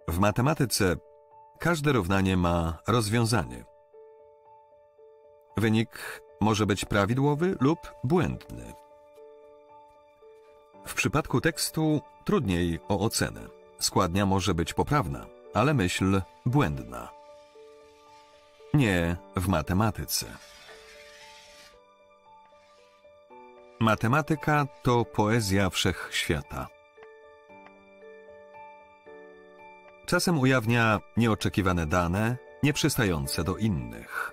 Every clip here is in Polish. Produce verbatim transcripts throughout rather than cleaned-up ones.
W matematyce każde równanie ma rozwiązanie. Wynik może być prawidłowy lub błędny. W przypadku tekstu trudniej o ocenę. Składnia może być poprawna, ale myśl błędna. Nie w matematyce. Matematyka to poezja wszechświata. Czasem ujawnia nieoczekiwane dane, nieprzystające do innych.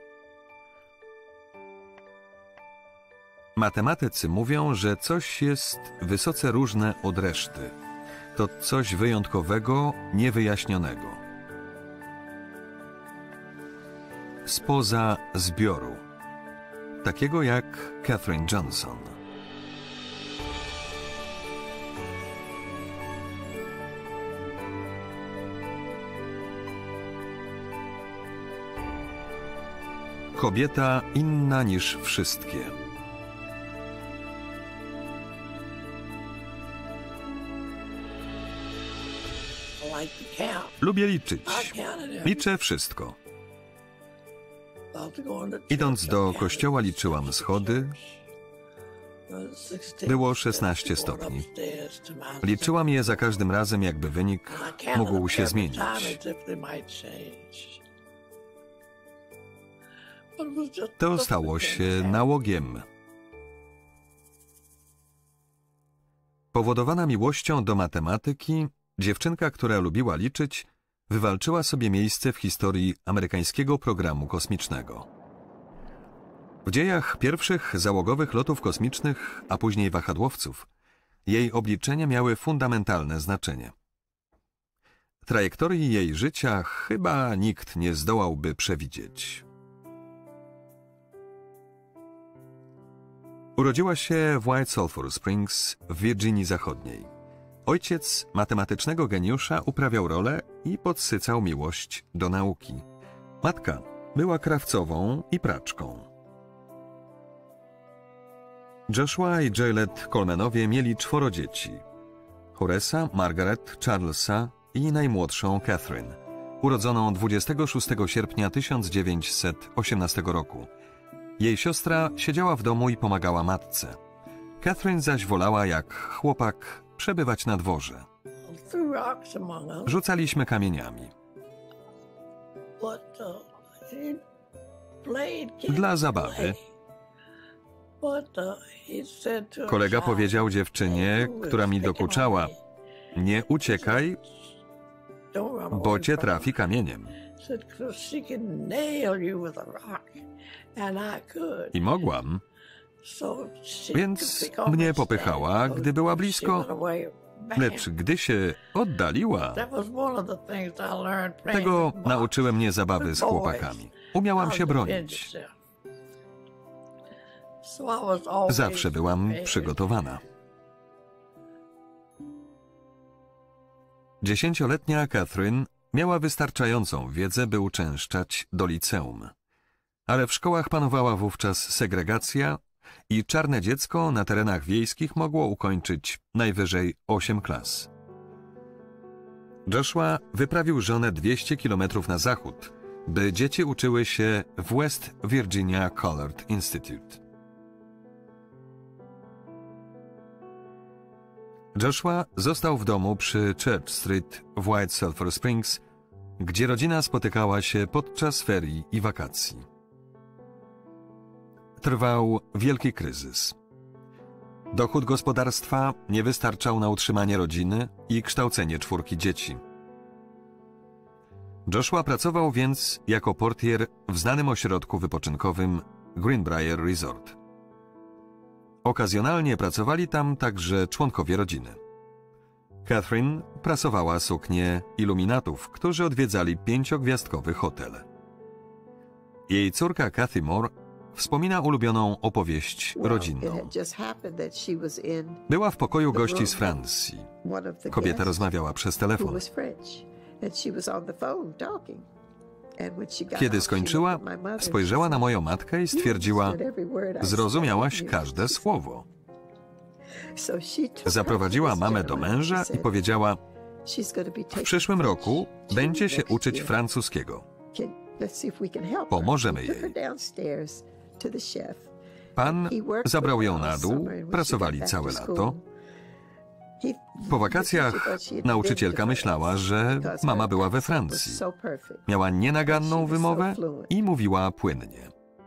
Matematycy mówią, że coś jest wysoce różne od reszty. To coś wyjątkowego, niewyjaśnionego. Spoza zbioru. Takiego jak Katherine Johnson. Kobieta inna niż wszystkie. Lubię liczyć. Liczę wszystko. Idąc do kościoła, liczyłam schody. Było szesnaście stopni. Liczyłam je za każdym razem, jakby wynik mógł się zmienić. To stało się nałogiem. Powodowana miłością do matematyki, dziewczynka, która lubiła liczyć, wywalczyła sobie miejsce w historii amerykańskiego programu kosmicznego. W dziejach pierwszych załogowych lotów kosmicznych, a później wahadłowców, jej obliczenia miały fundamentalne znaczenie. Trajektorii jej życia chyba nikt nie zdołałby przewidzieć. Urodziła się w White Sulphur Springs w Virginii Zachodniej. Ojciec matematycznego geniusza uprawiał rolę i podsycał miłość do nauki. Matka była krawcową i praczką. Joshua i Joylet Colemanowie mieli czworo dzieci. Horace'a, Margaret, Charlesa i najmłodszą Catherine, urodzoną dwudziestego szóstego sierpnia tysiąc dziewięćset osiemnastego roku. Jej siostra siedziała w domu i pomagała matce. Catherine zaś wolała, jak chłopak, przebywać na dworze. Rzucaliśmy kamieniami. Dla zabawy. Kolega powiedział dziewczynie, która mi dokuczała: nie uciekaj, bo cię trafi kamieniem. I mogłam. Więc mnie popychała, gdy była blisko, lecz gdy się oddaliła, tego nauczyły mnie zabawy z chłopakami. Umiałam się bronić. Zawsze byłam przygotowana. Dziesięcioletnia Catherine miała wystarczającą wiedzę, by uczęszczać do liceum. Ale w szkołach panowała wówczas segregacja i czarne dziecko na terenach wiejskich mogło ukończyć najwyżej osiem klas. Joshua wyprawił żonę dwieście kilometrów na zachód, by dzieci uczyły się w West Virginia Colored Institute. Joshua został w domu przy Church Street w White Sulphur Springs, gdzie rodzina spotykała się podczas ferii i wakacji. Trwał wielki kryzys. Dochód gospodarstwa nie wystarczał na utrzymanie rodziny i kształcenie czwórki dzieci. Joshua pracował więc jako portier w znanym ośrodku wypoczynkowym Greenbrier Resort. Okazjonalnie pracowali tam także członkowie rodziny. Catherine prasowała suknie iluminatów, którzy odwiedzali pięciogwiazdkowy hotel. Jej córka Cathy Moore wspomina ulubioną opowieść rodzinną. Była w pokoju gości z Francji. Kobieta rozmawiała przez telefon. Kiedy skończyła, spojrzała na moją matkę i stwierdziła: zrozumiałaś każde słowo. Zaprowadziła mamę do męża i powiedziała: W przyszłym roku będzie się uczyć francuskiego. Pomożemy jej. Pan zabrał ją na dół, pracowali całe lato. Po wakacjach nauczycielka myślała, że mama była we Francji. Miała nienaganną wymowę i mówiła płynnie.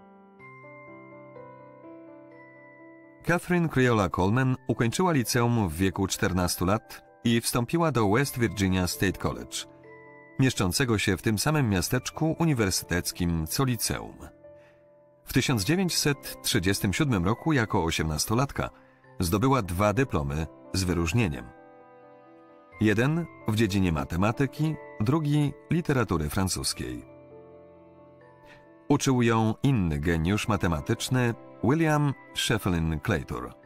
Catherine Crayola Coleman ukończyła liceum w wieku czternastu lat i wstąpiła do West Virginia State College, mieszczącego się w tym samym miasteczku uniwersyteckim co liceum. W tysiąc dziewięćset trzydziestym siódmym roku jako osiemnastolatka zdobyła dwa dyplomy z wyróżnieniem. Jeden w dziedzinie matematyki, drugi literatury francuskiej. Uczył ją inny geniusz matematyczny William Shefflin Claytor.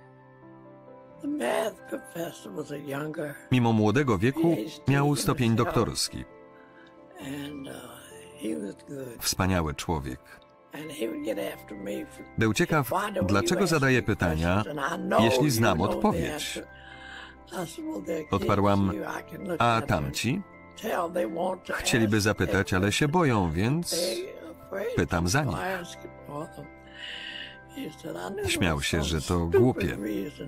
Mimo młodego wieku miał stopień doktorski. Wspaniały człowiek. Był ciekaw, dlaczego zadaję pytania, jeśli znam odpowiedź. Odparłam, a tamci? Chcieliby zapytać, ale się boją, więc pytam za nich. Śmiał się, że to głupie.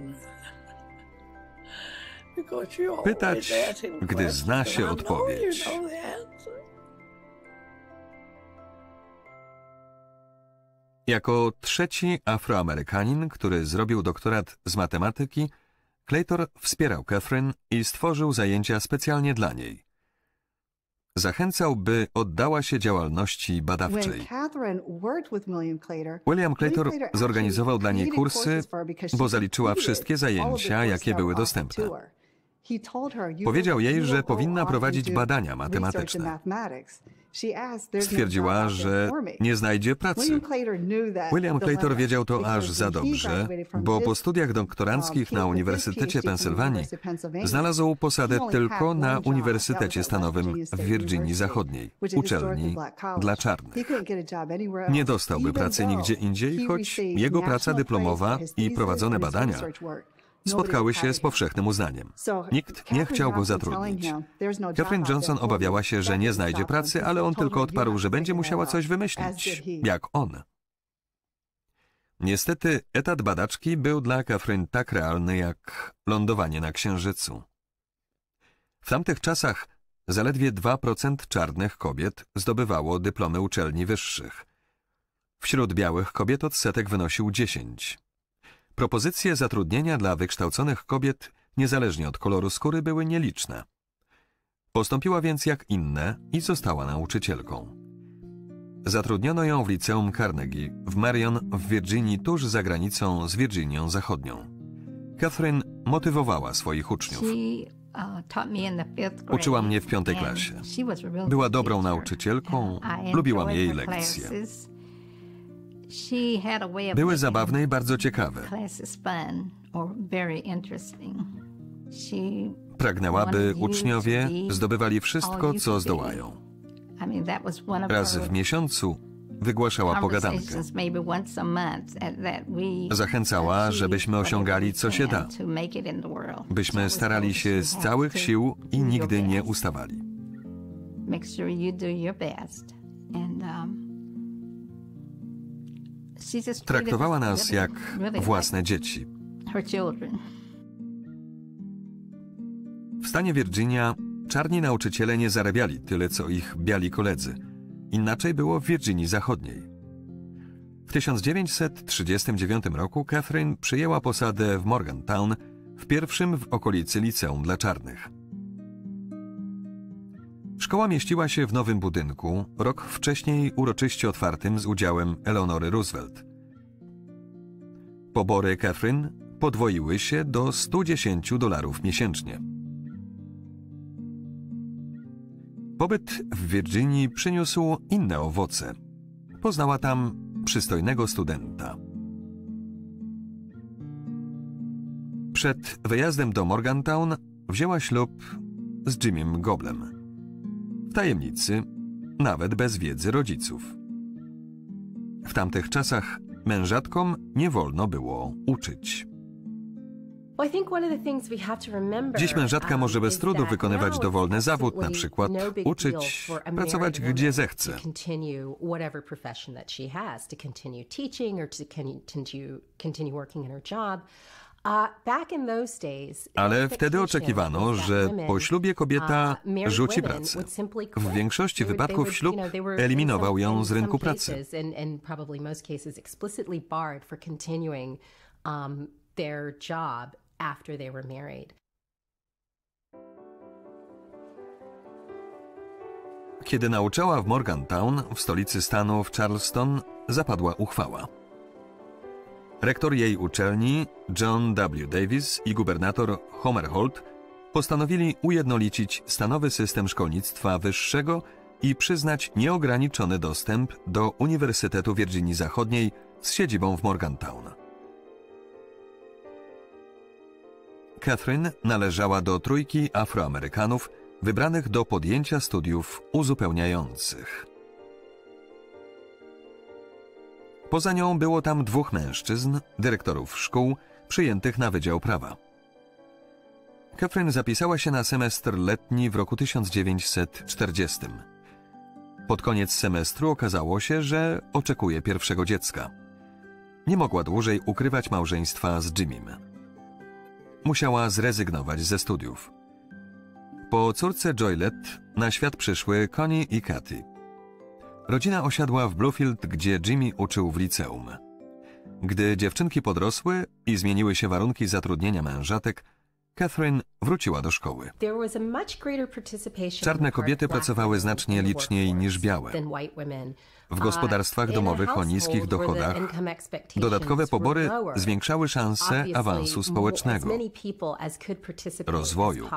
Pytać, gdy zna się odpowiedź. Jako trzeci Afroamerykanin, który zrobił doktorat z matematyki, Claytor wspierał Catherine i stworzył zajęcia specjalnie dla niej. Zachęcał, by oddała się działalności badawczej. William Claytor zorganizował dla niej kursy, bo zaliczyła wszystkie zajęcia, jakie były dostępne. Powiedział jej, że powinna prowadzić badania matematyczne. Stwierdziła, że nie znajdzie pracy. William Claytor wiedział to aż za dobrze, bo po studiach doktoranckich na Uniwersytecie Pensylwanii znalazł posadę tylko na Uniwersytecie Stanowym w Virginii Zachodniej, uczelni dla czarnych. Nie dostałby pracy nigdzie indziej, choć jego praca dyplomowa i prowadzone badania spotkały się z powszechnym uznaniem. Nikt nie chciał go zatrudnić. Katherine Johnson obawiała się, że nie znajdzie pracy, ale on tylko odparł, że będzie musiała coś wymyślić, jak on. Niestety etat badaczki był dla Catherine tak realny jak lądowanie na Księżycu. W tamtych czasach zaledwie dwa procent czarnych kobiet zdobywało dyplomy uczelni wyższych. Wśród białych kobiet odsetek wynosił dziesięć procent. Propozycje zatrudnienia dla wykształconych kobiet, niezależnie od koloru skóry, były nieliczne. Postąpiła więc jak inne i została nauczycielką. Zatrudniono ją w liceum Carnegie w Marion w Virginii tuż za granicą z Virginią Zachodnią. Catherine motywowała swoich uczniów. Uczyła mnie w piątej klasie. Była dobrą nauczycielką, lubiłam jej lekcje. Były zabawne i bardzo ciekawe. Pragnęła, by uczniowie zdobywali wszystko, co zdołają. Raz w miesiącu wygłaszała pogadankę. Zachęcała, żebyśmy osiągali, co się da. Byśmy starali się z całych sił i nigdy nie ustawali. Traktowała nas jak własne dzieci. W stanie Virginia czarni nauczyciele nie zarabiali tyle, co ich biali koledzy. Inaczej było w Virginii Zachodniej. W tysiąc dziewięćset trzydziestym dziewiątym roku Catherine przyjęła posadę w Morgantown, w pierwszym w okolicy liceum dla czarnych. Szkoła mieściła się w nowym budynku, rok wcześniej uroczyście otwartym z udziałem Eleonory Roosevelt. Pobory Catherine podwoiły się do stu dziesięciu dolarów miesięcznie. Pobyt w Virginii przyniósł inne owoce. Poznała tam przystojnego studenta. Przed wyjazdem do Morgantown wzięła ślub z Jimmym Goblem. W tajemnicy, nawet bez wiedzy rodziców. W tamtych czasach mężatkom nie wolno było uczyć. Dziś mężatka może bez trudu wykonywać dowolny zawód, na przykład uczyć, pracować gdzie zechce. Ale wtedy oczekiwano, że po ślubie kobieta rzuci pracę. W większości wypadków ślub eliminował ją z rynku pracy. Kiedy nauczała w Morgantown, w stolicy stanu w Charleston, zapadła uchwała. Rektor jej uczelni, John W. Davis, i gubernator Homer Holt postanowili ujednolicić stanowy system szkolnictwa wyższego i przyznać nieograniczony dostęp do Uniwersytetu Virginii Zachodniej z siedzibą w Morgantown. Catherine należała do trójki Afroamerykanów wybranych do podjęcia studiów uzupełniających. Poza nią było tam dwóch mężczyzn, dyrektorów szkół, przyjętych na Wydział Prawa. Catherine zapisała się na semestr letni w roku tysiąc dziewięćset czterdziestym. Pod koniec semestru okazało się, że oczekuje pierwszego dziecka. Nie mogła dłużej ukrywać małżeństwa z Jimmym. Musiała zrezygnować ze studiów. Po córce Joylette na świat przyszły Connie i Katy. Rodzina osiadła w Bluefield, gdzie Jimmy uczył w liceum. Gdy dziewczynki podrosły i zmieniły się warunki zatrudnienia mężatek, Catherine wróciła do szkoły. Czarne kobiety pracowały znacznie liczniej niż białe. W gospodarstwach domowych o niskich dochodach dodatkowe pobory zwiększały szanse awansu społecznego, rozwoju.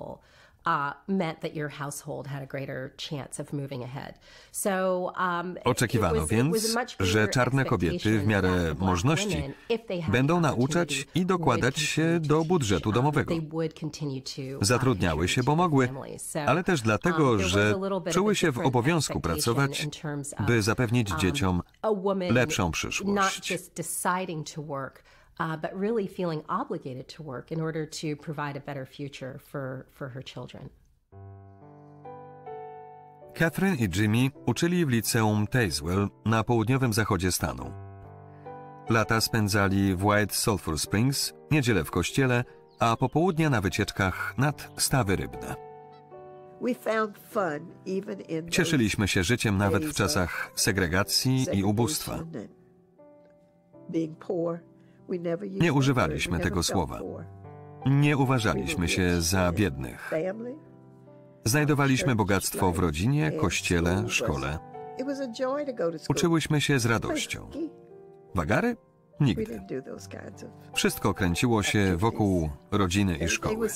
Oczekivano więc, że czarne kobiety w miarę możności będą nauczać i dokładać się do budżetu domowego. Zatrudniały się, bo mogły, ale też dlatego, że czuły się w obowiązku pracować, by zapewnić dzieciom lepszą przyszłość. Uh, but really feeling obligated to work in order to provide a better future for, for her children. Catherine i Jimmy uczyli w liceum Tazewell na południowym zachodzie stanu. Lata spędzali w White Sulphur Springs, niedzielę w kościele, a popołudnia na wycieczkach nad stawy rybne. Cieszyliśmy się życiem nawet w czasach segregacji i ubóstwa. Nie używaliśmy tego słowa. Nie uważaliśmy się za biednych. Znajdowaliśmy bogactwo w rodzinie, kościele, szkole. Uczyłyśmy się z radością. Wagary? Nigdy. Wszystko kręciło się wokół rodziny i szkoły.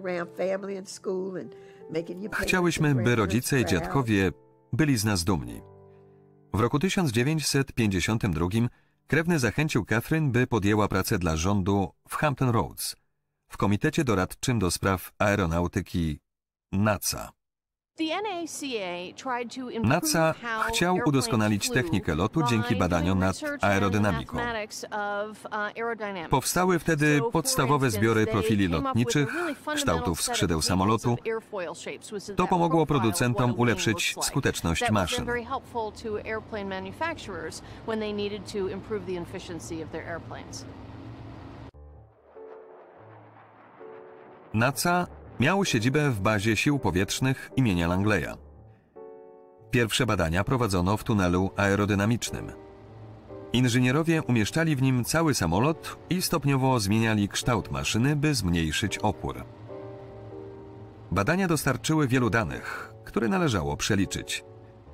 Chciałyśmy, by rodzice i dziadkowie byli z nas dumni. W roku tysiąc dziewięćset pięćdziesiątym drugim krewny zachęcił Catherine, by podjęła pracę dla rządu w Hampton Roads, w komitecie doradczym do spraw aeronautyki NASA. NASA chciał udoskonalić technikę lotu dzięki badaniom nad aerodynamiką. Powstały wtedy podstawowe zbiory profili lotniczych, kształtów skrzydeł samolotu. To pomogło producentom ulepszyć skuteczność maszyn. NASA miał siedzibę w bazie sił powietrznych imienia Langleya. Pierwsze badania prowadzono w tunelu aerodynamicznym. Inżynierowie umieszczali w nim cały samolot i stopniowo zmieniali kształt maszyny, by zmniejszyć opór. Badania dostarczyły wielu danych, które należało przeliczyć.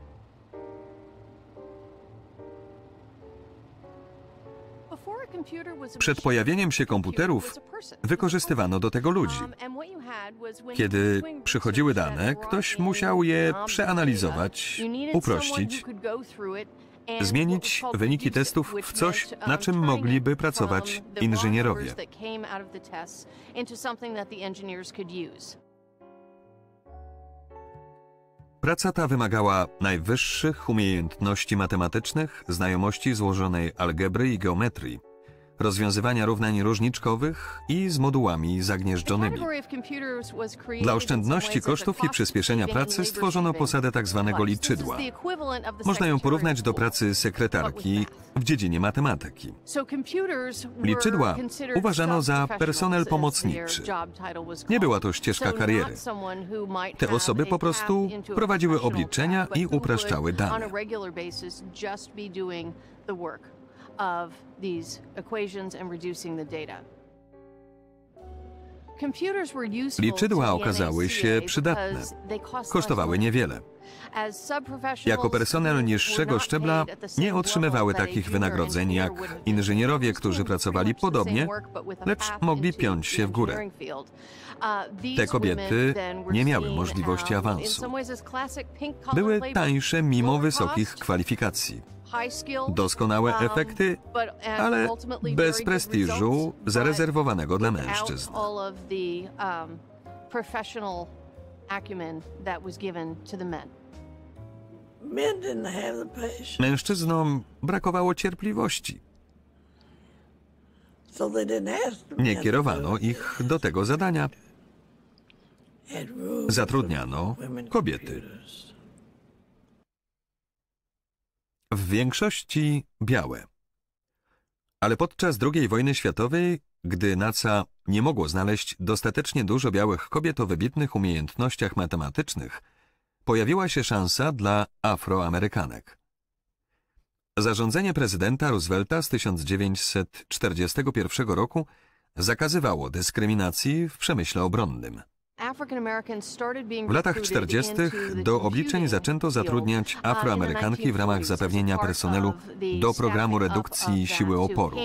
Przed pojawieniem się komputerów wykorzystywano do tego ludzi. Kiedy przychodziły dane, ktoś musiał je przeanalizować, uprościć, zmienić wyniki testów w coś, na czym mogliby pracować inżynierowie. Praca ta wymagała najwyższych umiejętności matematycznych, znajomości złożonej algebry i geometrii, rozwiązywania równań różniczkowych i z modułami zagnieżdżonymi. Dla oszczędności kosztów i przyspieszenia pracy stworzono posadę tzw. liczydła. Można ją porównać do pracy sekretarki w dziedzinie matematyki. Liczydła uważano za personel pomocniczy. Nie była to ścieżka kariery. Te osoby po prostu prowadziły obliczenia i upraszczały dane. Of these equations and reducing the data. Liczydła okazały się przydatne. Kosztowały niewiele. Jako personel niższego szczebla nie otrzymywały takich wynagrodzeń jak inżynierowie, którzy pracowali podobnie, lecz mogli piąć się w górę. Te kobiety nie miały możliwości awansu. Były tańsze mimo wysokich kwalifikacji. Doskonałe efekty, ale bez prestiżu zarezerwowanego dla mężczyzn. Mężczyznom brakowało cierpliwości. Nie kierowano ich do tego zadania. Zatrudniano kobiety. W większości białe. Ale podczas drugiej wojny światowej, gdy NASA nie mogło znaleźć dostatecznie dużo białych kobiet o wybitnych umiejętnościach matematycznych, pojawiła się szansa dla Afroamerykanek. Zarządzenie prezydenta Roosevelta z tysiąc dziewięćset czterdziestego pierwszego roku zakazywało dyskryminacji w przemyśle obronnym. W latach czterdziestych do obliczeń zaczęto zatrudniać Afroamerykanki w ramach zapewnienia personelu do programu redukcji siły oporu.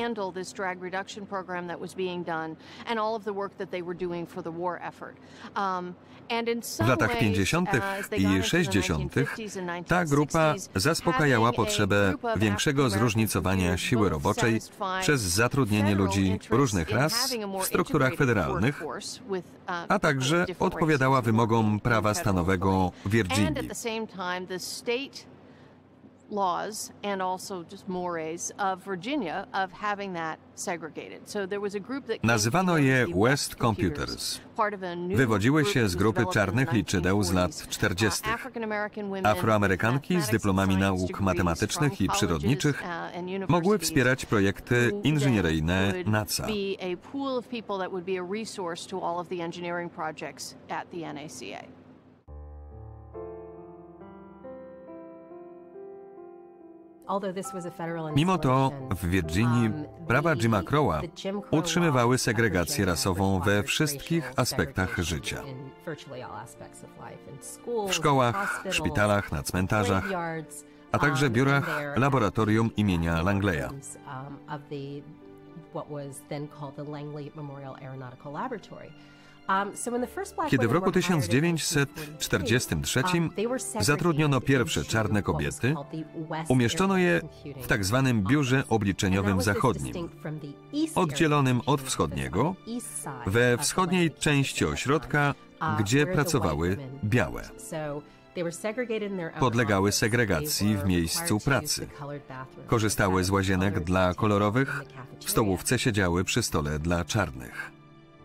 W latach pięćdziesiątych i sześćdziesiątych ta grupa zaspokajała potrzebę większego zróżnicowania siły roboczej przez zatrudnienie ludzi różnych ras w strukturach federalnych, a także odpowiadała wymogom prawa stanowego Virginii. Laws and also just mores of Virginia of having that segregated. So there was a group that Nazywano je West Computers. Wywodziły się z grupy czarnych liczydeł z lat czterdziestych. Afroamerykanki z dyplomami nauk matematycznych i przyrodniczych mogły wspierać projekty inżynieryjne NASA. Mimo to w Virginii prawa Jima Crowa utrzymywały segregację rasową we wszystkich aspektach życia. W szkołach, szpitalach, na cmentarzach, a także biurach laboratorium imienia Langleya. Kiedy w roku tysiąc dziewięćset czterdziestym trzecim zatrudniono pierwsze czarne kobiety, umieszczono je w tak zwanym biurze obliczeniowym zachodnim, oddzielonym od wschodniego, we wschodniej części ośrodka, gdzie pracowały białe. Podlegały segregacji w miejscu pracy. Korzystały z łazienek dla kolorowych, w stołówce siedziały przy stole dla czarnych.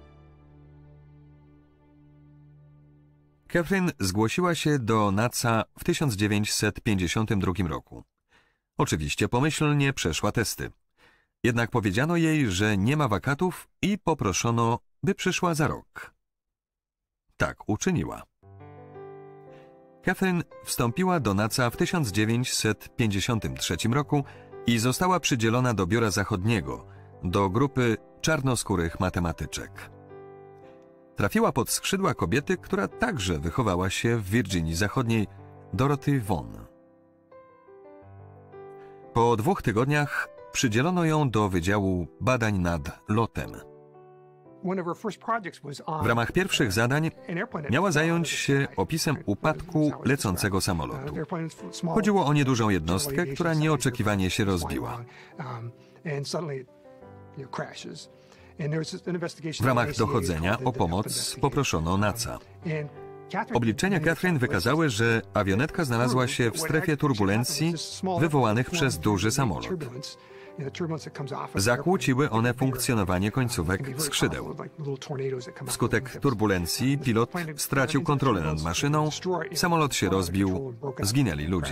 Catherine zgłosiła się do NASA w tysiąc dziewięćset pięćdziesiątym drugim roku. Oczywiście pomyślnie przeszła testy. Jednak powiedziano jej, że nie ma wakatów i poproszono, by przyszła za rok. Tak uczyniła. Catherine wstąpiła do NASA w tysiąc dziewięćset pięćdziesiątym trzecim roku i została przydzielona do biura zachodniego, do grupy czarnoskórych matematyczek. Trafiła pod skrzydła kobiety, która także wychowała się w Virginii Zachodniej, Dorothy Vaughan. Po dwóch tygodniach przydzielono ją do Wydziału Badań nad Lotem. W ramach pierwszych zadań miała zająć się opisem upadku lecącego samolotu. Chodziło o niedużą jednostkę, która nieoczekiwanie się rozbiła. W ramach dochodzenia o pomoc poproszono NASA. Obliczenia Catherine wykazały, że awionetka znalazła się w strefie turbulencji wywołanych przez duży samolot. Zakłóciły one funkcjonowanie końcówek skrzydeł. Wskutek turbulencji pilot stracił kontrolę nad maszyną, samolot się rozbił, zginęli ludzie.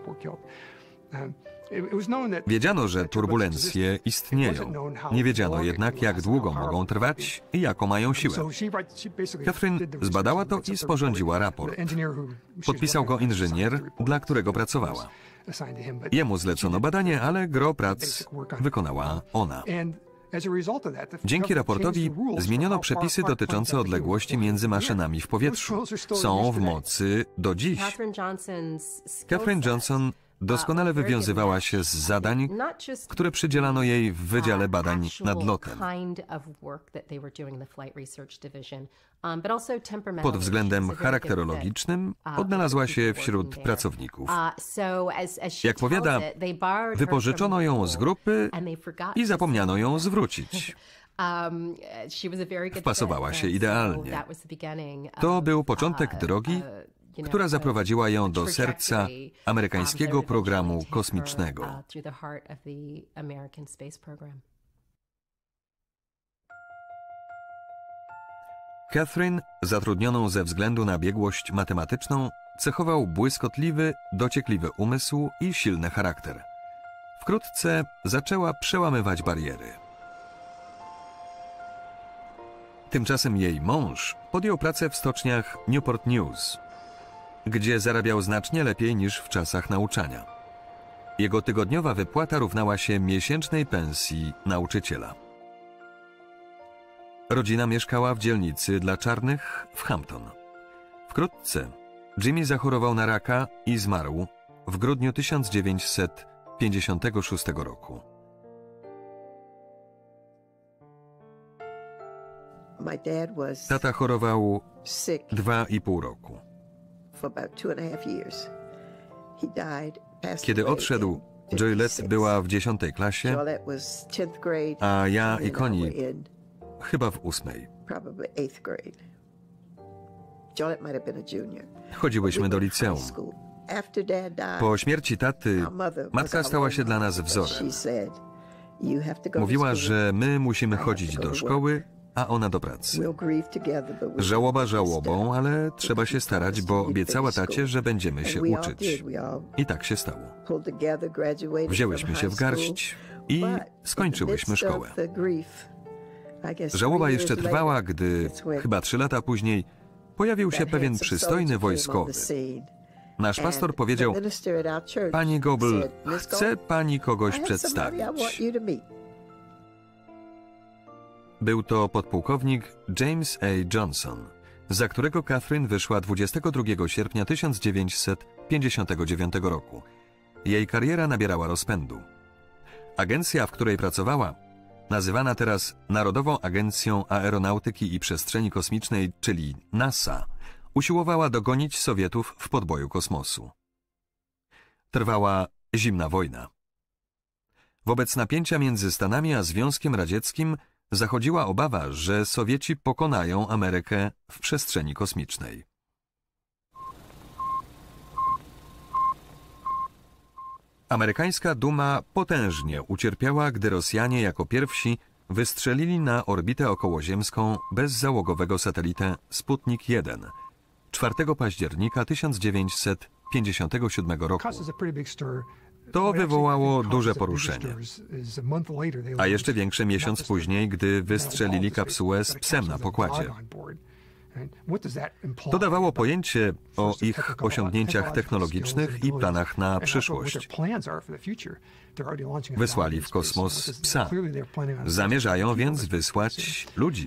Wiedziano, że turbulencje istnieją. Nie wiedziano jednak, jak długo mogą trwać i jaką mają siłę. Catherine zbadała to i sporządziła raport. Podpisał go inżynier, dla którego pracowała. Jemu zlecono badanie, ale gro prac wykonała ona. Dzięki raportowi zmieniono przepisy dotyczące odległości między maszynami w powietrzu. Są w mocy do dziś. Catherine Johnson doskonale wywiązywała się z zadań, które przydzielano jej w Wydziale Badań nad Lotem. Pod względem charakterologicznym odnalazła się wśród pracowników. Jak powiada, wypożyczono ją z grupy i zapomniano ją zwrócić. Wpasowała się idealnie. To był początek drogi, która zaprowadziła ją do serca amerykańskiego programu kosmicznego. Catherine, zatrudnioną ze względu na biegłość matematyczną, cechował błyskotliwy, dociekliwy umysł i silny charakter. Wkrótce zaczęła przełamywać bariery. Tymczasem jej mąż podjął pracę w stoczniach Newport News, gdzie zarabiał znacznie lepiej niż w czasach nauczania. Jego tygodniowa wypłata równała się miesięcznej pensji nauczyciela. Rodzina mieszkała w dzielnicy dla czarnych w Hampton. Wkrótce Jimmy zachorował na raka i zmarł w grudniu tysiąc dziewięćset pięćdziesiątego szóstego roku. Tata chorował dwa i pół roku. Kiedy odszedł, Joylette była w dziesiątej klasie, a ja i Connie chyba w ósmej. Chodziłyśmy do liceum. Po śmierci taty matka stała się dla nas wzorem. Mówiła, że my musimy chodzić do szkoły, a ona do pracy. Żałoba żałobą, ale trzeba się starać, bo obiecała tacie, że będziemy się uczyć. I tak się stało. Wzięłyśmy się w garść i skończyłyśmy szkołę. Żałoba jeszcze trwała, gdy chyba trzy lata później pojawił się pewien przystojny wojskowy. Nasz pastor powiedział: „Pani Goble, chce pani kogoś przedstawić”. Był to podpułkownik James A. Johnson, za którego Catherine wyszła dwudziestego drugiego sierpnia tysiąc dziewięćset pięćdziesiątego dziewiątego roku. Jej kariera nabierała rozpędu. Agencja, w której pracowała, nazywana teraz Narodową Agencją Aeronautyki i Przestrzeni Kosmicznej, czyli NASA, usiłowała dogonić Sowietów w podboju kosmosu. Trwała zimna wojna. Wobec napięcia między Stanami a Związkiem Radzieckim zachodziła obawa, że Sowieci pokonają Amerykę w przestrzeni kosmicznej. Amerykańska Duma potężnie ucierpiała, gdy Rosjanie jako pierwsi wystrzelili na orbitę okołoziemską bezzałogowego satelitę Sputnik jeden czwartego października tysiąc dziewięćset pięćdziesiątego siódmego roku. To wywołało duże poruszenie, a jeszcze większe miesiąc później, gdy wystrzelili kapsułę z psem na pokładzie. To dawało pojęcie o ich osiągnięciach technologicznych i planach na przyszłość. Wysłali w kosmos psa. Zamierzają więc wysłać ludzi.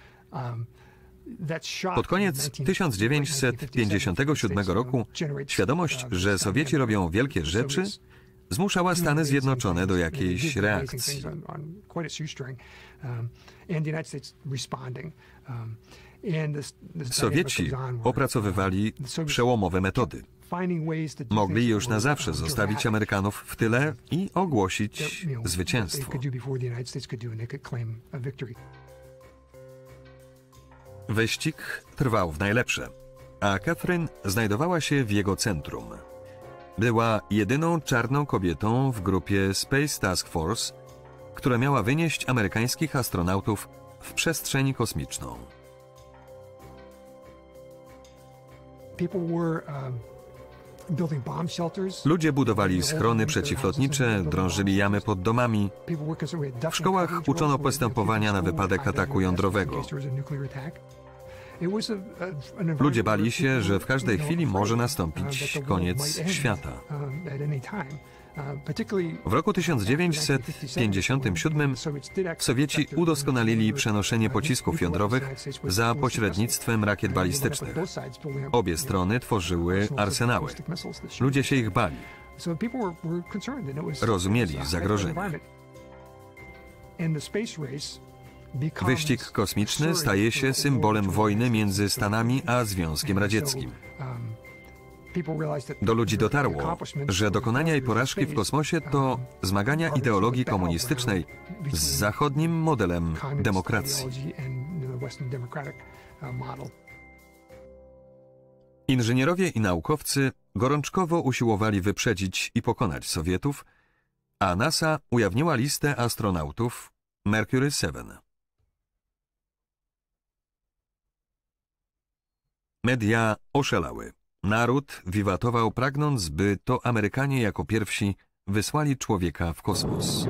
Pod koniec tysiąc dziewięćset pięćdziesiątego siódmego roku świadomość, że Sowieci robią wielkie rzeczy, zmuszała Stany Zjednoczone do jakiejś reakcji. Sowieci opracowywali przełomowe metody. Mogli już na zawsze zostawić Amerykanów w tyle i ogłosić zwycięstwo. Wyścig trwał w najlepsze. a Catherine znajdowała się w jego centrum. Była jedyną czarną kobietą w grupie Space Task Force, która miała wynieść amerykańskich astronautów w przestrzeń kosmiczną. Ludzie budowali schrony przeciwlotnicze, drążyli jamy pod domami. W szkołach uczono postępowania na wypadek ataku jądrowego. Ludzie bali się, że w każdej chwili może nastąpić koniec świata. W roku tysiąc dziewięćset pięćdziesiątym siódmym Sowieci udoskonalili przenoszenie pocisków jądrowych za pośrednictwem rakiet balistycznych. Obie strony tworzyły arsenały. Ludzie się ich bali. Rozumieli zagrożenie. Wyścig kosmiczny staje się symbolem wojny między Stanami a Związkiem Radzieckim. Do ludzi dotarło, że dokonania i porażki w kosmosie to zmagania ideologii komunistycznej z zachodnim modelem demokracji. Inżynierowie i naukowcy gorączkowo usiłowali wyprzedzić i pokonać Sowietów, a NASA ujawniła listę astronautów Mercury siedem. Media oszalały. Naród wiwatował, pragnąc, by to Amerykanie jako pierwsi wysłali człowieka w kosmos.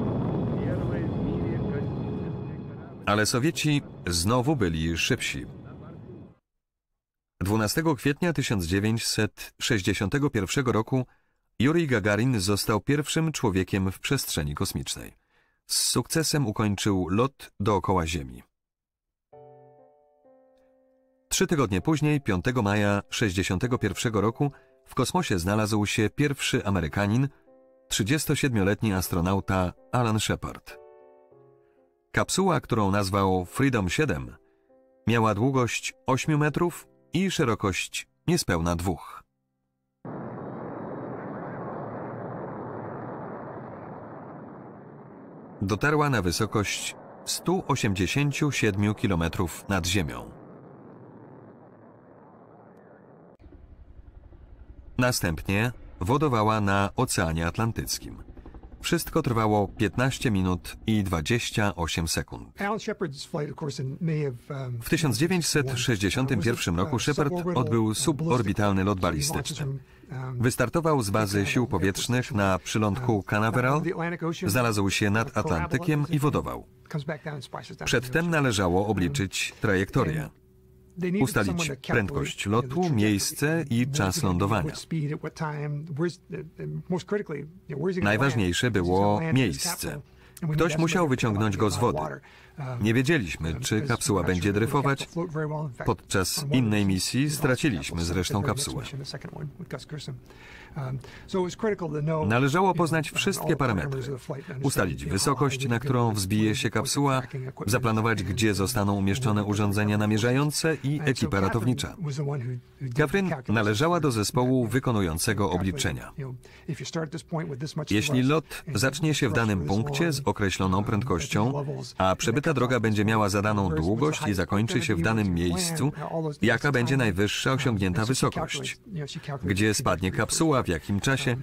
Ale Sowieci znowu byli szybsi. dwunastego kwietnia tysiąc dziewięćset sześćdziesiątego pierwszego roku Jurij Gagarin został pierwszym człowiekiem w przestrzeni kosmicznej. Z sukcesem ukończył lot dookoła Ziemi. Trzy tygodnie później, piątego maja sześćdziesiątego pierwszego roku, w kosmosie znalazł się pierwszy Amerykanin, trzydziestosiedmioletni astronauta Alan Shepard. Kapsuła, którą nazwał Freedom siedem, miała długość ośmiu metrów i szerokość niespełna dwóch. Dotarła na wysokość stu osiemdziesięciu siedmiu kilometrów nad Ziemią. Następnie wodowała na Oceanie Atlantyckim. Wszystko trwało piętnaście minut i dwadzieścia osiem sekund. W tysiąc dziewięćset sześćdziesiątym pierwszym roku Shepard odbył suborbitalny lot balistyczny. Wystartował z bazy sił powietrznych na przylądku Canaveral, znalazł się nad Atlantykiem i wodował. Przedtem należało obliczyć trajektorię, ustalić prędkość lotu, miejsce i czas lądowania. Najważniejsze było miejsce. Ktoś musiał wyciągnąć go z wody. Nie wiedzieliśmy, czy kapsuła będzie dryfować. Podczas innej misji straciliśmy zresztą kapsułę. Należało poznać wszystkie parametry, ustalić wysokość, na którą wzbije się kapsuła, zaplanować, gdzie zostaną umieszczone urządzenia namierzające i ekipa ratownicza. Catherine należała do zespołu wykonującego obliczenia. Jeśli lot zacznie się w danym punkcie z określoną prędkością, a przebyta droga będzie miała zadaną długość i zakończy się w danym miejscu, jaka będzie najwyższa osiągnięta wysokość, gdzie spadnie kapsuła, w jakim czasie.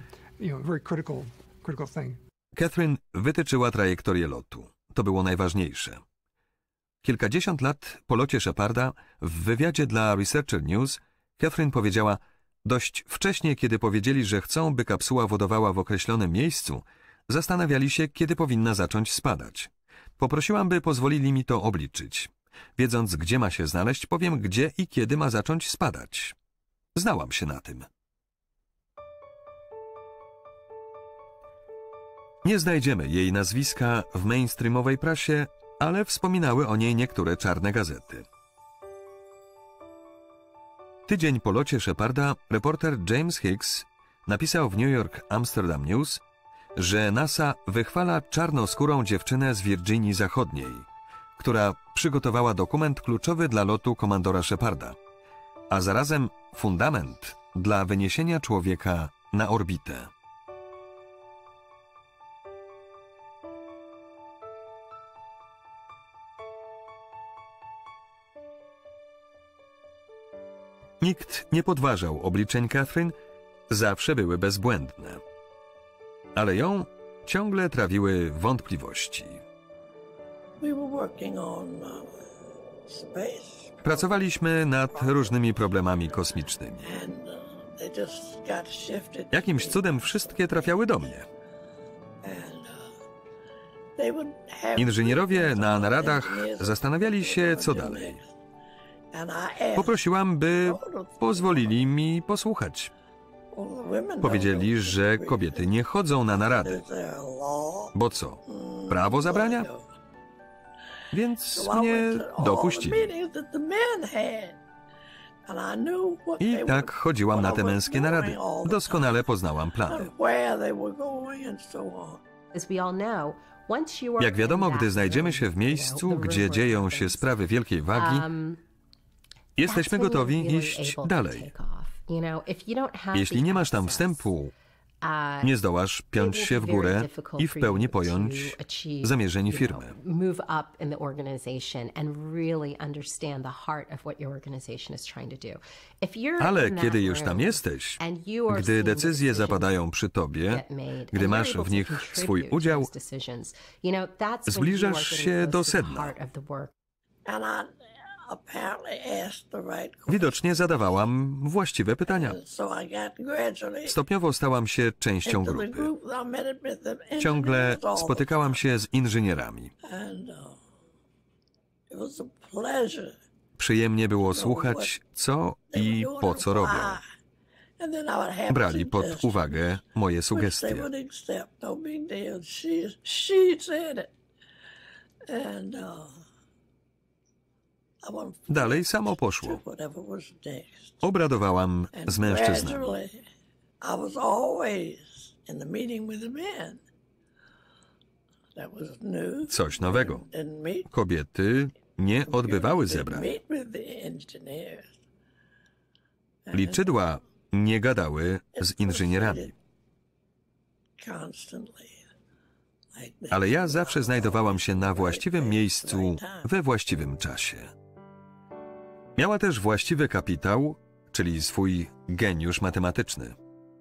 Catherine wytyczyła trajektorię lotu. To było najważniejsze. Kilkadziesiąt lat po locie Sheparda w wywiadzie dla Researcher News Catherine powiedziała: dość wcześnie, kiedy powiedzieli, że chcą, by kapsuła wodowała w określonym miejscu, zastanawiali się, kiedy powinna zacząć spadać. Poprosiłam, by pozwolili mi to obliczyć. Wiedząc, gdzie ma się znaleźć, powiem, gdzie i kiedy ma zacząć spadać. Znałam się na tym. Nie znajdziemy jej nazwiska w mainstreamowej prasie, ale wspominały o niej niektóre czarne gazety. Tydzień po locie Sheparda reporter James Hicks napisał w New York Amsterdam News, że NASA wychwala czarnoskórą dziewczynę z Wirginii Zachodniej, która przygotowała dokument kluczowy dla lotu komandora Sheparda, a zarazem fundament dla wyniesienia człowieka na orbitę. Nikt nie podważał obliczeń Catherine, zawsze były bezbłędne. Ale ją ciągle trawiły wątpliwości. Pracowaliśmy nad różnymi problemami kosmicznymi. Jakimś cudem wszystkie trafiały do mnie. Inżynierowie na naradach zastanawiali się, co dalej. Poprosiłam, by pozwolili mi posłuchać. Powiedzieli, że kobiety nie chodzą na narady. Bo co? Prawo zabrania? Więc mnie dopuścili. I tak chodziłam na te męskie narady. Doskonale poznałam plany. Jak wiadomo, gdy znajdziemy się w miejscu, gdzie dzieją się sprawy wielkiej wagi, jesteśmy gotowi iść dalej. Jeśli nie masz tam wstępu, nie zdołasz piąć się w górę i w pełni pojąć zamierzeń firmy. Ale kiedy już tam jesteś, gdy decyzje zapadają przy tobie, gdy masz w nich swój udział, zbliżasz się do sedna. Widocznie zadawałam właściwe pytania. Stopniowo stałam się częścią grupy. Ciągle spotykałam się z inżynierami. Przyjemnie było słuchać, co i po co robią. Brali pod uwagę moje sugestie. Dalej samo poszło. Obradowałam z mężczyznami. Coś nowego. Kobiety nie odbywały zebrań. Liczydła nie gadały z inżynierami. Ale ja zawsze znajdowałam się na właściwym miejscu we właściwym czasie. Miała też właściwy kapitał, czyli swój geniusz matematyczny.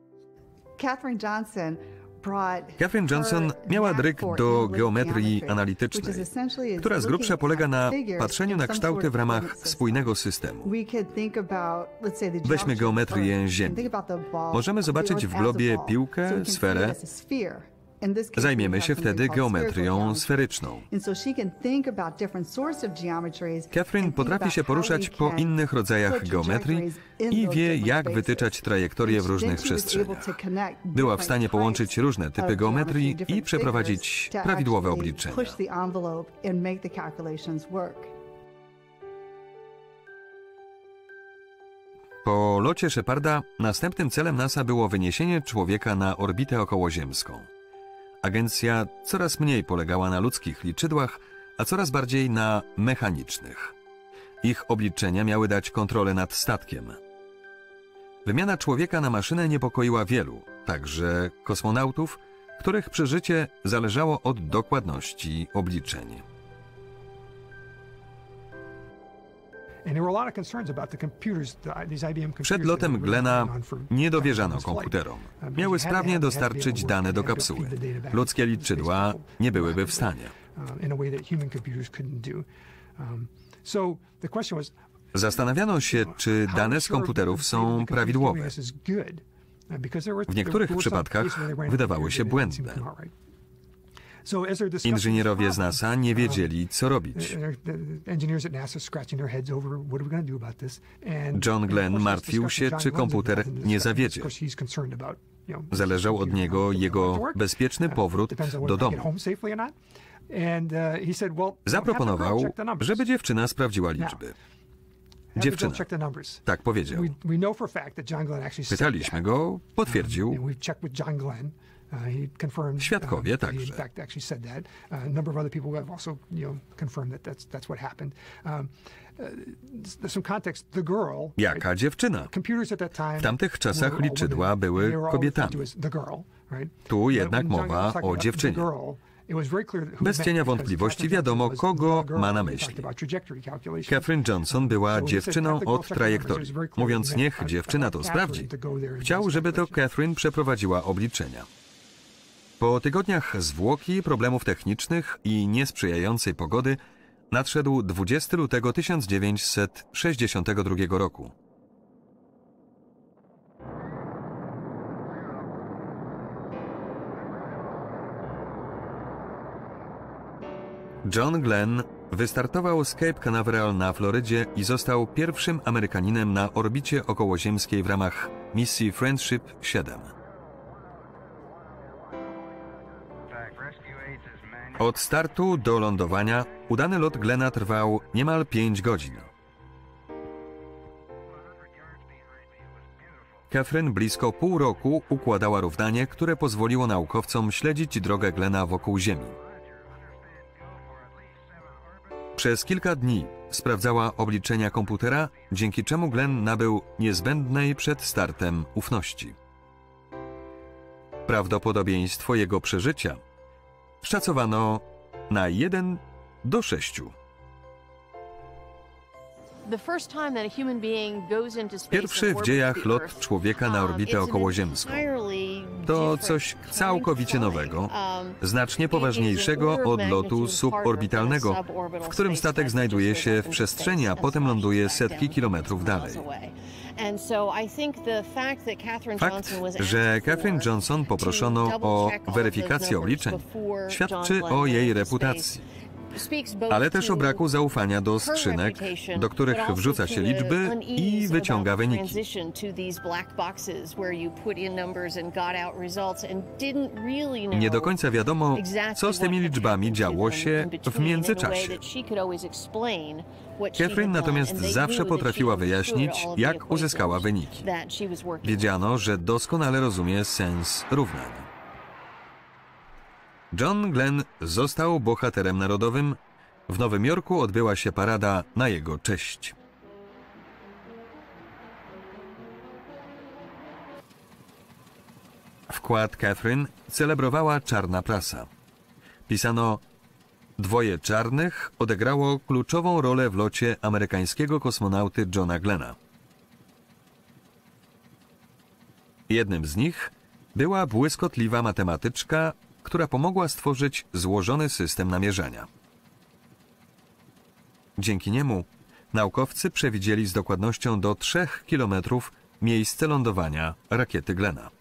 Catherine Johnson miała dryg do geometrii analitycznej, która z grubsza polega na patrzeniu na kształty w ramach spójnego systemu. Weźmy geometrię Ziemi. Możemy zobaczyć w globie piłkę, sferę. Zajmiemy się wtedy geometrią sferyczną. Catherine potrafi się poruszać po innych rodzajach geometrii i wie, jak wytyczać trajektorie w różnych przestrzeniach. Była w stanie połączyć różne typy geometrii i przeprowadzić prawidłowe obliczenia. Po locie Sheparda następnym celem NASA było wyniesienie człowieka na orbitę okołoziemską. Agencja coraz mniej polegała na ludzkich liczydłach, a coraz bardziej na mechanicznych. Ich obliczenia miały dać kontrolę nad statkiem. Wymiana człowieka na maszynę niepokoiła wielu, także kosmonautów, których przeżycie zależało od dokładności obliczeń. Przed lotem Glena nie dowierzano komputerom. Miały sprawnie dostarczyć dane do kapsuły. Ludzkie liczydła nie byłyby w stanie. Zastanawiano się, czy dane z komputerów są prawidłowe. W niektórych przypadkach wydawały się błędne. Inżynierowie z NASA nie wiedzieli, co robić. John Glenn martwił się, czy komputer nie zawiedzie. Zależał od niego jego bezpieczny powrót do domu. Zaproponował, żeby dziewczyna sprawdziła liczby. Dziewczyna. Tak powiedział. Pytaliśmy go, potwierdził. Świadkowie także. Jaka dziewczyna? W tamtych czasach liczydła były kobietami. Tu jednak mowa o dziewczynie. Bez cienia wątpliwości wiadomo, kogo ma na myśli. Katherine Johnson była dziewczyną od trajektorii. Mówiąc, niech dziewczyna to sprawdzi, chciał, żeby to Katherine przeprowadziła obliczenia. Po tygodniach zwłoki, problemów technicznych i niesprzyjającej pogody nadszedł dwudziestego lutego tysiąc dziewięćset sześćdziesiątego drugiego roku. John Glenn wystartował z Cape Canaveral na Florydzie i został pierwszym Amerykaninem na orbicie okołoziemskiej w ramach misji Friendship siedem. Od startu do lądowania udany lot Glena trwał niemal pięć godzin. Katherine blisko pół roku układała równanie, które pozwoliło naukowcom śledzić drogę Glena wokół Ziemi. Przez kilka dni sprawdzała obliczenia komputera, dzięki czemu Glenn nabył niezbędnej przed startem ufności. Prawdopodobieństwo jego przeżycia szacowano na jeden do sześciu. Pierwszy w dziejach lot człowieka na orbitę okołoziemską. To coś całkowicie nowego, znacznie poważniejszego od lotu suborbitalnego, w którym statek znajduje się w przestrzeni, a potem ląduje setki kilometrów dalej. Fakt, że Katherine Johnson poproszono o weryfikację obliczeń, świadczy o jej reputacji, ale też o braku zaufania do skrzynek, do których wrzuca się liczby i wyciąga wyniki. Nie do końca wiadomo, co z tymi liczbami działo się w międzyczasie. Katherine natomiast zawsze potrafiła wyjaśnić, jak uzyskała wyniki. Wiedziano, że doskonale rozumie sens równań. John Glenn został bohaterem narodowym. W Nowym Jorku odbyła się parada na jego cześć. Wkład Katherine celebrowała czarna prasa. Pisano: dwoje czarnych odegrało kluczową rolę w locie amerykańskiego kosmonauty Johna Glenna. Jednym z nich była błyskotliwa matematyczka, która pomogła stworzyć złożony system namierzania. Dzięki niemu naukowcy przewidzieli z dokładnością do trzech kilometrów miejsce lądowania rakiety Glenna.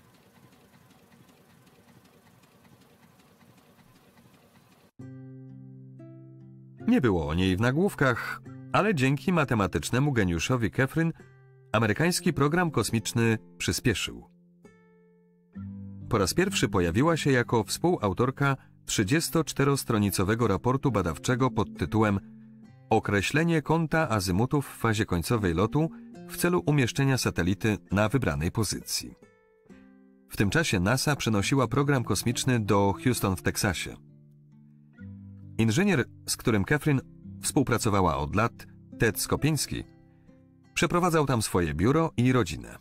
Nie było o niej w nagłówkach, ale dzięki matematycznemu geniuszowi Katherine amerykański program kosmiczny przyspieszył. Po raz pierwszy pojawiła się jako współautorka trzydziestoczterostronicowego raportu badawczego pod tytułem Określenie kąta azymutów w fazie końcowej lotu w celu umieszczenia satelity na wybranej pozycji. W tym czasie NASA przenosiła program kosmiczny do Houston w Teksasie. Inżynier, z którym Katherine współpracowała od lat, Ted Skopieński, przeprowadzał tam swoje biuro i rodzinę.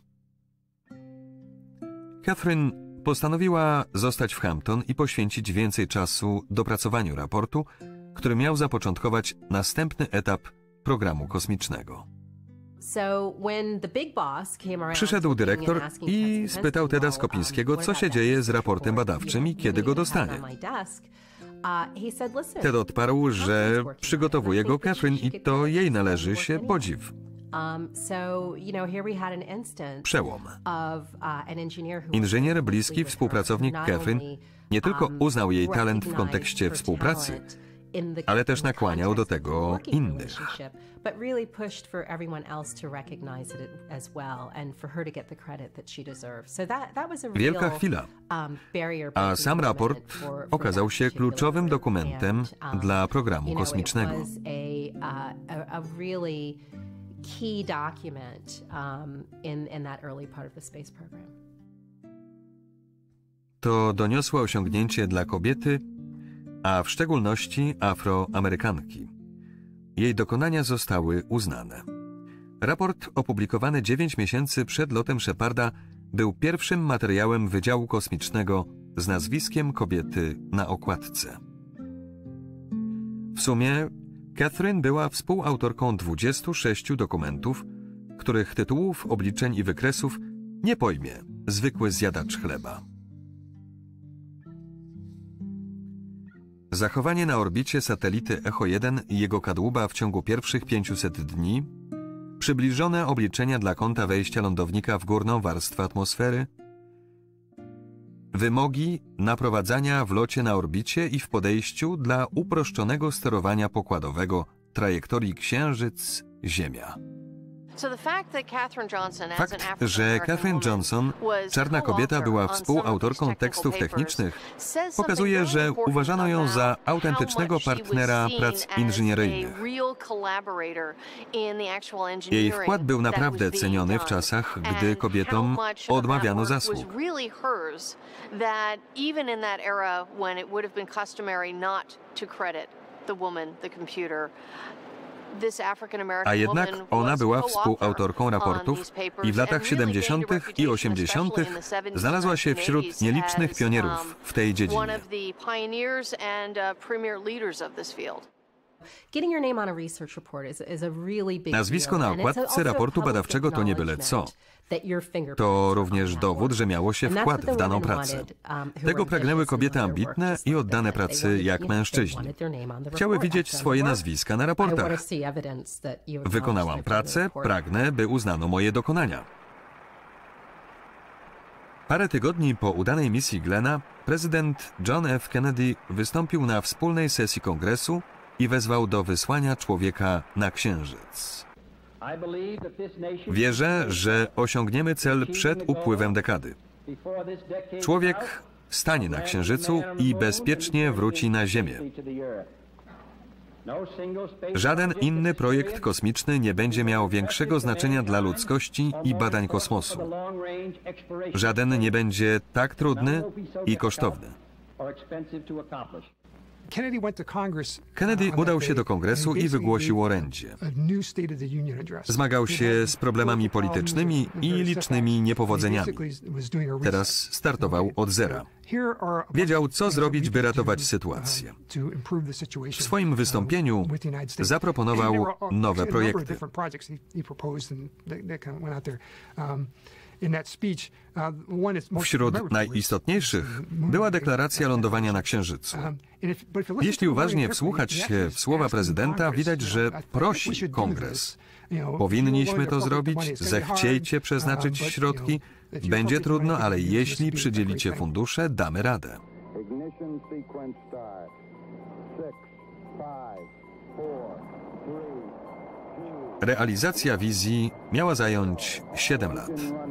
Katherine postanowiła zostać w Hampton i poświęcić więcej czasu dopracowaniu raportu, który miał zapoczątkować następny etap programu kosmicznego. Przyszedł dyrektor i spytał Teda Skopińskiego, co się dzieje z raportem badawczym i kiedy go dostanie. Ted odparł, że przygotowuje go Katherine i to jej należy się podziw. Przełom. Inżynier, bliski współpracownik Katherine nie tylko uznał jej talent w kontekście współpracy, ale też nakłaniał do tego innych. Wielka chwila, a sam raport okazał się kluczowym dokumentem dla programu kosmicznego. Key document um, in, in that early part of the space program. To doniosłe osiągnięcie dla kobiety, a w szczególności Afroamerykanki. Jej dokonania zostały uznane. Raport opublikowany dziewięć miesięcy przed lotem Sheparda był pierwszym materiałem Wydziału Kosmicznego z nazwiskiem kobiety na okładce. W sumie Catherine była współautorką dwudziestu sześciu dokumentów, których tytułów, obliczeń i wykresów nie pojmie zwykły zjadacz chleba. Zachowanie na orbicie satelity Echo jeden i jego kadłuba w ciągu pierwszych pięciuset dni, przybliżone obliczenia dla kąta wejścia lądownika w górną warstwę atmosfery, wymogi naprowadzania w locie na orbicie i w podejściu dla uproszczonego sterowania pokładowego trajektorii Księżyc-Ziemia. Fakt, że Katherine Johnson, czarna kobieta, była współautorką tekstów technicznych, pokazuje, że uważano ją za autentycznego partnera prac inżynieryjnych. Jej wkład był naprawdę ceniony w czasach, gdy kobietom odmawiano zasług. A jednak ona była współautorką raportów i w latach siedemdziesiątych i osiemdziesiątych znalazła się wśród nielicznych pionierów w tej dziedzinie. Nazwisko na okładce raportu badawczego to nie byle co. To również dowód, że miało się wkład w daną pracę. Tego pragnęły kobiety ambitne i oddane pracy jak mężczyźni. Chciały widzieć swoje nazwiska na raportach. Wykonałam pracę, pragnę, by uznano moje dokonania. Parę tygodni po udanej misji Glena prezydent John F. Kennedy wystąpił na wspólnej sesji kongresu i wezwał do wysłania człowieka na Księżyc. Wierzę, że osiągniemy cel przed upływem dekady. Człowiek stanie na Księżycu i bezpiecznie wróci na Ziemię. Żaden inny projekt kosmiczny nie będzie miał większego znaczenia dla ludzkości i badań kosmosu. Żaden nie będzie tak trudny i kosztowny. Kennedy udał się do Kongresu i wygłosił orędzie. Zmagał się z problemami politycznymi i licznymi niepowodzeniami. Teraz startował od zera. Wiedział, co zrobić, by ratować sytuację. W swoim wystąpieniu zaproponował nowe projekty. Wśród najistotniejszych była deklaracja lądowania na Księżycu. Jeśli uważnie wsłuchać się w słowa prezydenta, widać, że prosi Kongres. Powinniśmy to zrobić, zechciejcie przeznaczyć środki. Będzie trudno, ale jeśli przydzielicie fundusze, damy radę. Realizacja wizji miała zająć siedem lat.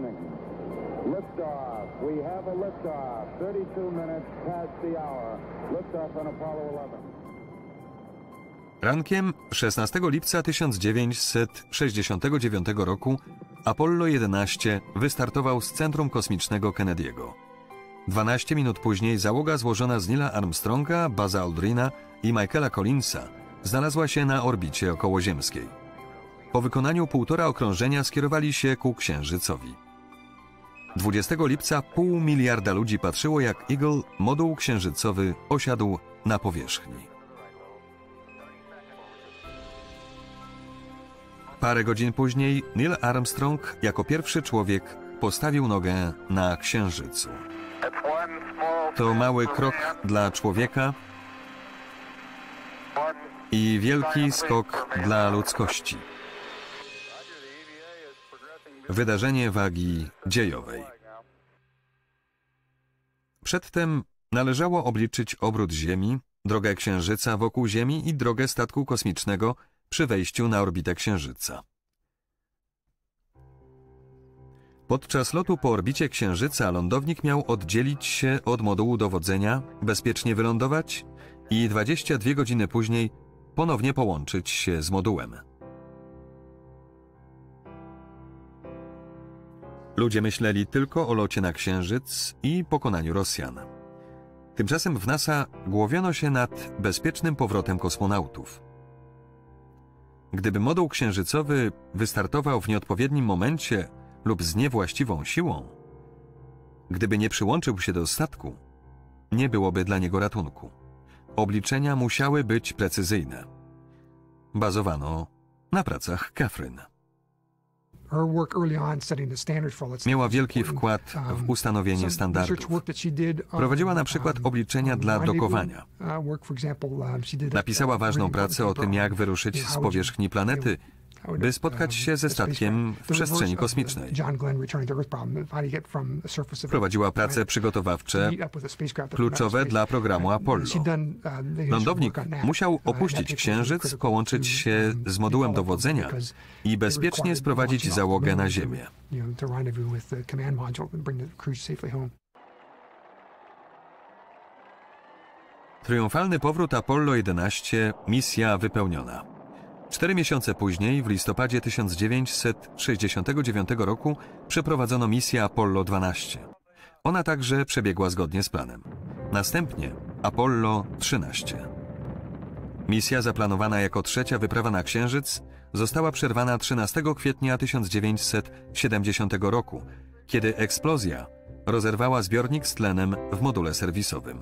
Rankiem szesnastego lipca tysiąc dziewięćset sześćdziesiątego dziewiątego roku Apollo jedenaście wystartował z Centrum Kosmicznego Kennedy'ego. dwanaście minut później załoga złożona z Neila Armstronga, Buzza Aldrina i Michaela Collinsa znalazła się na orbicie okołoziemskiej. Po wykonaniu półtora okrążenia skierowali się ku Księżycowi. dwudziestego lipca pół miliarda ludzi patrzyło, jak Eagle, moduł księżycowy, osiadł na powierzchni. Parę godzin później Neil Armstrong jako pierwszy człowiek postawił nogę na Księżycu. To mały krok dla człowieka i wielki skok dla ludzkości. Wydarzenie wagi dziejowej. Przedtem należało obliczyć obrót Ziemi, drogę Księżyca wokół Ziemi i drogę statku kosmicznego przy wejściu na orbitę Księżyca. Podczas lotu po orbicie Księżyca lądownik miał oddzielić się od modułu dowodzenia, bezpiecznie wylądować i dwadzieścia dwie godziny później ponownie połączyć się z modułem. Ludzie myśleli tylko o locie na Księżyc i pokonaniu Rosjan. Tymczasem w NASA głowiono się nad bezpiecznym powrotem kosmonautów. Gdyby moduł księżycowy wystartował w nieodpowiednim momencie lub z niewłaściwą siłą, gdyby nie przyłączył się do statku, nie byłoby dla niego ratunku. Obliczenia musiały być precyzyjne. Bazowano na pracach Catherine. Miała wielki wkład w ustanowienie standardów. Prowadziła na przykład obliczenia dla dokowania. Napisała ważną pracę o tym, jak wyruszyć z powierzchni planety, by spotkać się ze statkiem w przestrzeni kosmicznej. Prowadziła prace przygotowawcze kluczowe dla programu Apollo. Lądownik musiał opuścić Księżyc, połączyć się z modułem dowodzenia i bezpiecznie sprowadzić załogę na Ziemię. Triumfalny powrót Apollo jedenaście, misja wypełniona. Cztery miesiące później, w listopadzie tysiąc dziewięćset sześćdziesiątego dziewiątego roku, przeprowadzono misję Apollo dwanaście. Ona także przebiegła zgodnie z planem. Następnie Apollo trzynaście. Misja zaplanowana jako trzecia wyprawa na Księżyc została przerwana trzynastego kwietnia tysiąc dziewięćset siedemdziesiątego roku, kiedy eksplozja rozerwała zbiornik z tlenem w module serwisowym.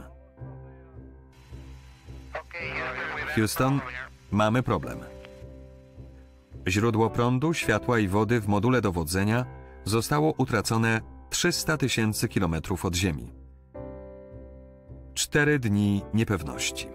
Houston, mamy problem. Źródło prądu, światła i wody w module dowodzenia zostało utracone trzysta tysięcy kilometrów od Ziemi. Cztery dni niepewności.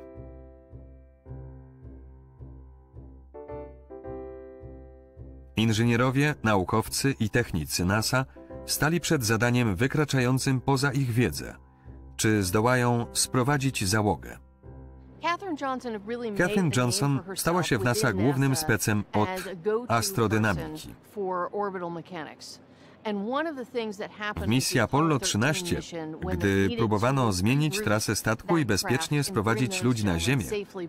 Inżynierowie, naukowcy i technicy NASA stali przed zadaniem wykraczającym poza ich wiedzę. Czy zdołają sprowadzić załogę? Katherine Johnson stała się w NASA głównym specem od astrodynamiki. W misji Apollo trzynaście, gdy próbowano zmienić trasę statku i bezpiecznie sprowadzić ludzi na Ziemię,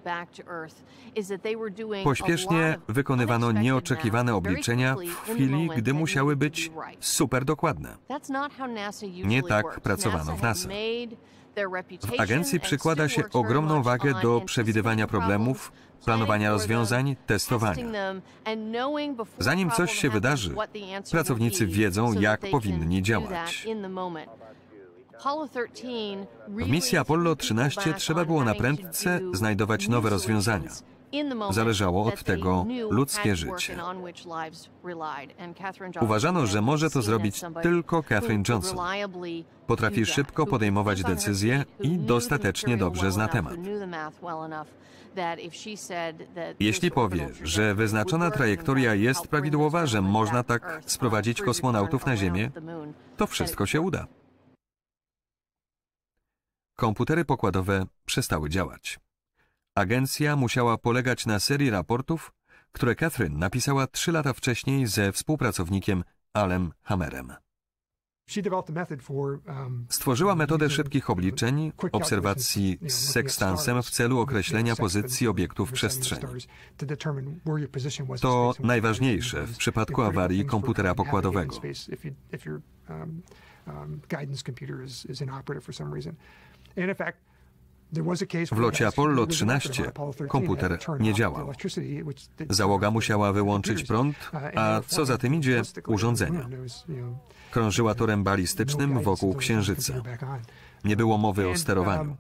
pośpiesznie wykonywano nieoczekiwane obliczenia w chwili, gdy musiały być super dokładne. Nie tak pracowano w NASA. W agencji przykłada się ogromną wagę do przewidywania problemów, planowania rozwiązań, testowania. Zanim coś się wydarzy, pracownicy wiedzą, jak powinni działać. W misji Apollo trzynaście trzeba było na prędce znajdować nowe rozwiązania. Zależało od tego ludzkie życie. Uważano, że może to zrobić tylko Katherine Johnson. Potrafi szybko podejmować decyzje i dostatecznie dobrze zna temat. Jeśli powie, że wyznaczona trajektoria jest prawidłowa, że można tak sprowadzić kosmonautów na Ziemię, to wszystko się uda. Komputery pokładowe przestały działać. Agencja musiała polegać na serii raportów, które Catherine napisała trzy lata wcześniej ze współpracownikiem Alem Hammerem. Stworzyła metodę szybkich obliczeń, obserwacji z sekstansem w celu określenia pozycji obiektów w przestrzeni. To najważniejsze w przypadku awarii komputera pokładowego. W locie Apollo trzynaście komputer nie działał. Załoga musiała wyłączyć prąd, a co za tym idzie, urządzenia. Krążyła torem balistycznym wokół Księżyca. Nie było mowy o sterowaniu.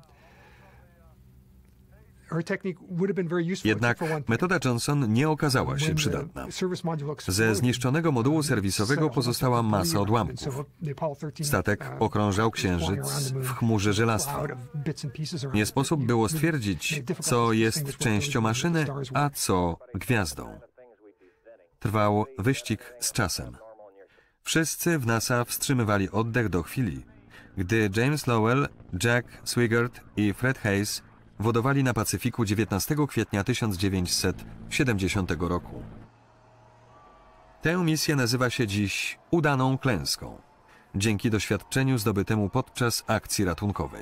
Jednak metoda Johnson nie okazała się przydatna. Ze zniszczonego modułu serwisowego pozostała masa odłamków. Statek okrążał Księżyc w chmurze żelastwa. Nie sposób było stwierdzić, co jest częścią maszyny, a co gwiazdą. Trwał wyścig z czasem. Wszyscy w NASA wstrzymywali oddech do chwili, gdy James Lowell, Jack Swigert i Fred Hayes wodowali na Pacyfiku dziewiętnastego kwietnia tysiąc dziewięćset siedemdziesiątego roku. Tę misję nazywa się dziś udaną klęską, dzięki doświadczeniu zdobytemu podczas akcji ratunkowej.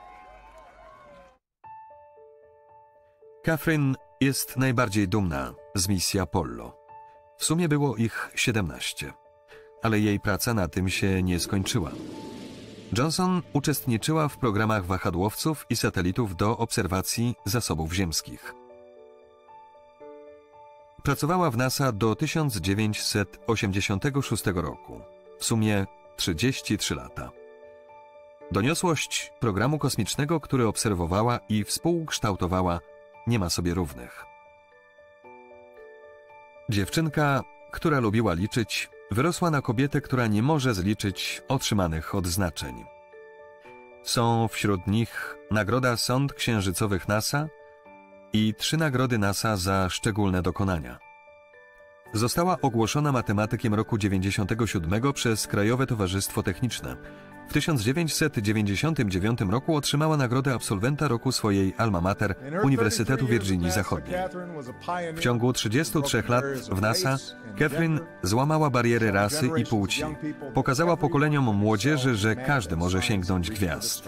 Catherine jest najbardziej dumna z misji Apollo. W sumie było ich siedemnaście, ale jej praca na tym się nie skończyła. Johnson uczestniczyła w programach wahadłowców i satelitów do obserwacji zasobów ziemskich. Pracowała w NASA do tysiąc dziewięćset osiemdziesiątego szóstego roku, w sumie trzydzieści trzy lata. Doniosłość programu kosmicznego, który obserwowała i współkształtowała, nie ma sobie równych. Dziewczynka, która lubiła liczyć, wyrosła na kobietę, która nie może zliczyć otrzymanych odznaczeń. Są wśród nich Nagroda Sąd Księżycowych NASA i trzy nagrody NASA za szczególne dokonania. Została ogłoszona matematykiem roku dziewięćdziesiątego siódmego przez Krajowe Towarzystwo Techniczne. W tysiąc dziewięćset dziewięćdziesiątym dziewiątym roku otrzymała nagrodę absolwenta roku swojej alma mater Uniwersytetu Virginii Zachodniej. W ciągu trzydziestu trzech lat w NASA Catherine złamała bariery rasy i płci. Pokazała pokoleniom młodzieży, że każdy może sięgnąć gwiazd.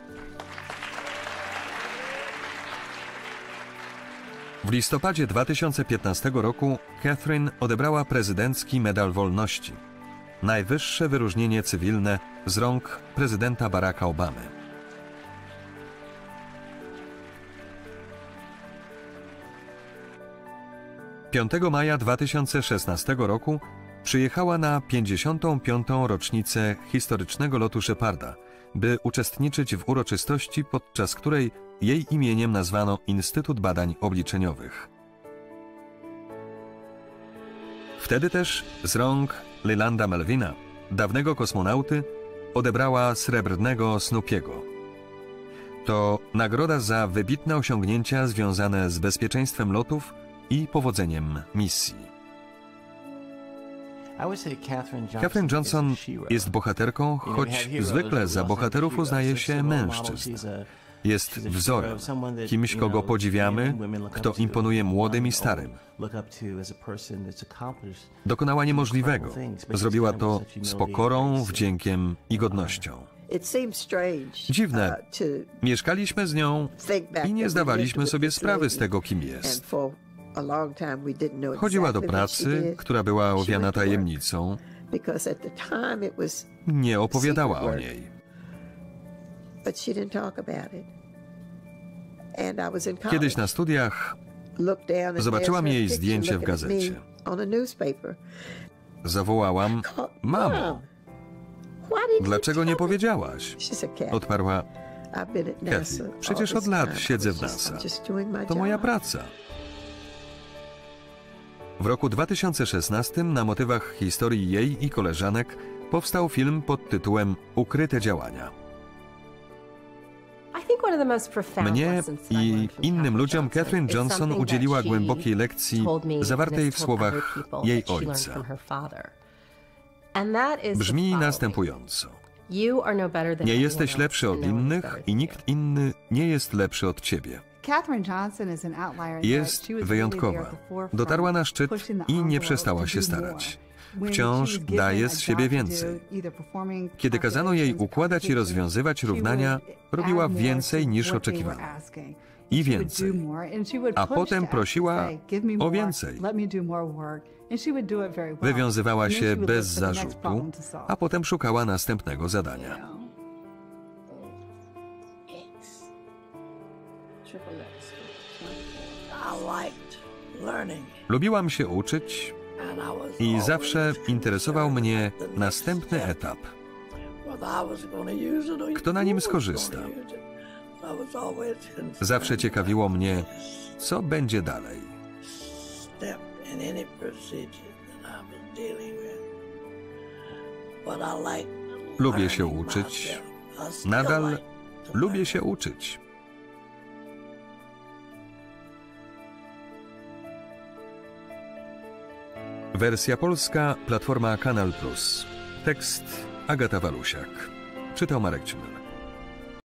W listopadzie dwa tysiące piętnastego roku Catherine odebrała prezydencki Medal Wolności, najwyższe wyróżnienie cywilne z rąk prezydenta Baracka Obamy. piątego maja dwa tysiące szesnastego roku przyjechała na pięćdziesiątą piątą rocznicę historycznego lotu Sheparda, by uczestniczyć w uroczystości, podczas której jej imieniem nazwano Instytut Badań Obliczeniowych. Wtedy też z rąk Lelanda Melvina, dawnego kosmonauty, odebrała srebrnego Snoopiego. To nagroda za wybitne osiągnięcia związane z bezpieczeństwem lotów i powodzeniem misji. Catherine Johnson jest bohaterką, choć zwykle za bohaterów uznaje się mężczyzn. Jest wzorem, kimś, kogo podziwiamy, kto imponuje młodym i starym. Dokonała niemożliwego. Zrobiła to z pokorą, wdziękiem i godnością. Dziwne, mieszkaliśmy z nią i nie zdawaliśmy sobie sprawy z tego, kim jest. Chodziła do pracy, która była owiana tajemnicą. Nie opowiadała o niej. Kiedyś na studiach zobaczyłam jej zdjęcie w gazecie. Zawołałam: mamo, dlaczego nie powiedziałaś? Odparła: Kathy, przecież od lat siedzę w NASA. To moja praca. W roku dwa tysiące szesnastym na motywach historii jej i koleżanek powstał film pod tytułem Ukryte działania. Mnie i innym ludziom Catherine Johnson udzieliła głębokiej lekcji zawartej w słowach jej ojca. Brzmi następująco: nie jesteś lepszy od innych i nikt inny nie jest lepszy od ciebie. Jest wyjątkowa. Dotarła na szczyt i nie przestała się starać. Wciąż daje z siebie więcej. Kiedy kazano jej układać i rozwiązywać równania, robiła więcej niż oczekiwano. I więcej. A potem prosiła o więcej. Wywiązywała się bez zarzutu, a potem szukała następnego zadania. Lubiłam się uczyć i zawsze interesował mnie następny etap. Kto na nim skorzysta? Zawsze ciekawiło mnie, co będzie dalej. Lubię się uczyć. Nadal lubię się uczyć. Wersja polska, platforma Kanal Plus. Tekst Agata Walusiak. Czytał Marek Ciunel.